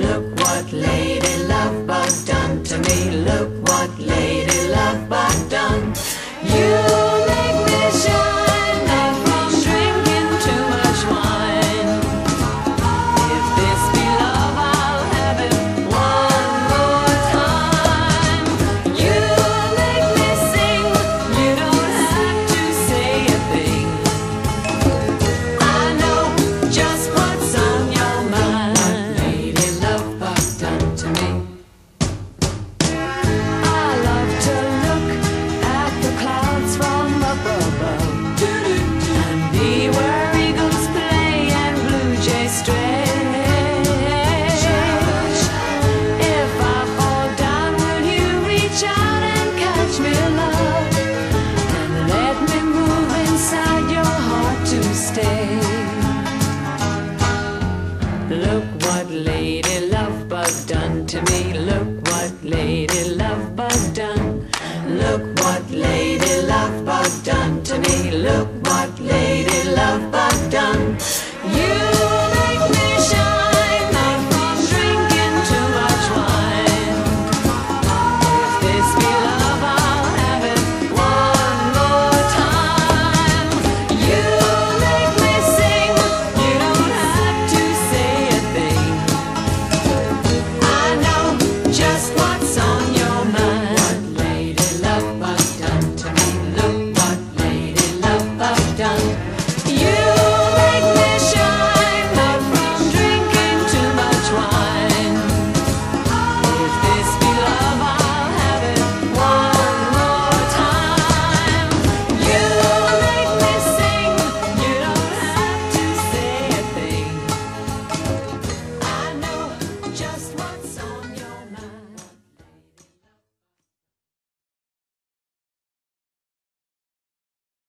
Look what Lady Lovebug done to me. Look what Lady Lovebug done. You make me shine not from drinking too much wine. If this be love, I'll have it one more time. You make me sing, you don't have to say a thing. I know just what's on your mind. What Lady Lovebug done to me. I love to look at the clouds from up above and be where eagles play and blue jays stray. If I fall down, will you reach out and catch me, love, and let me move inside your heart to stay? Look what Lady Lovebug done to me. Look what Lady Lovebug done. Look what Lady Lovebug done to me. Look